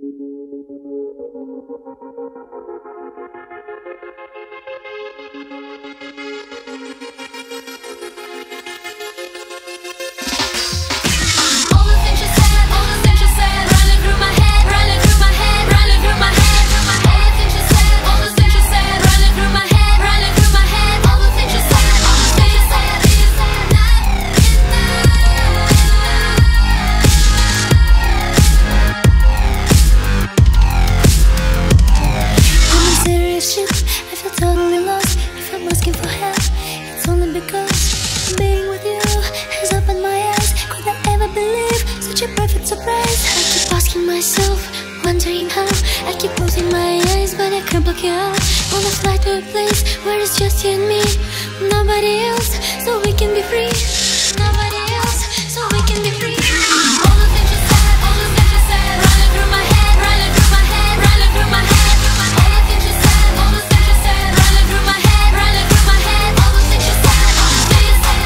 Wondering how I keep closing my eyes, but I can't block you out. Wanna fly to a place where it's just you and me, nobody else, so we can be free. Nobody else, so we can be free. All the things you said, all the things you said, running through my head, running through my head, running through my head. All the things you said, all the things you said, running through my head, running through my head. All the things you said, all the things you said,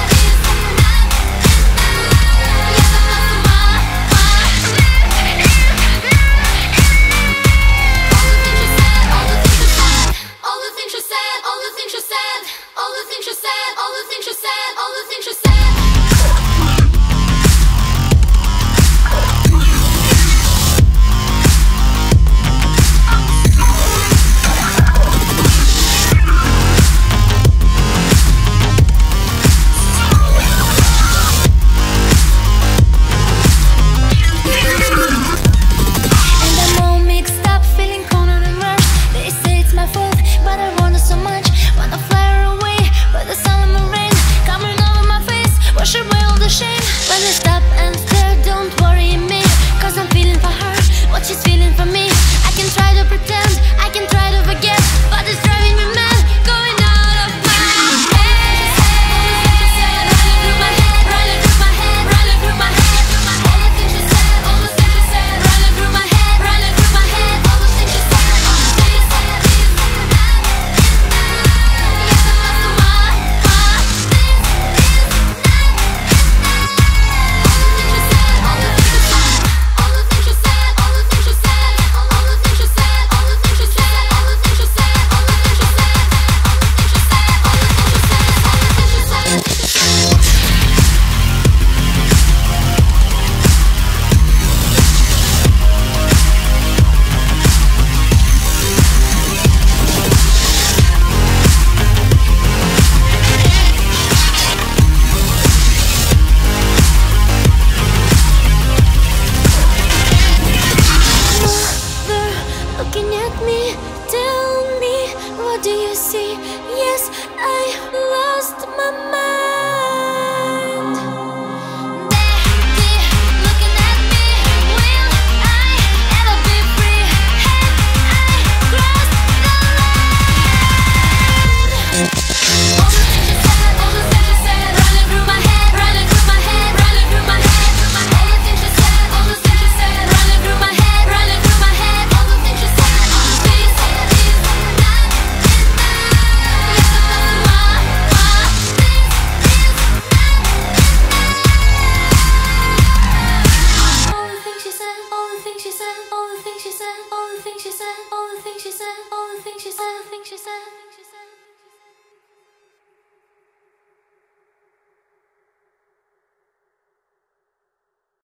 do you see? Yes, I lost my mind.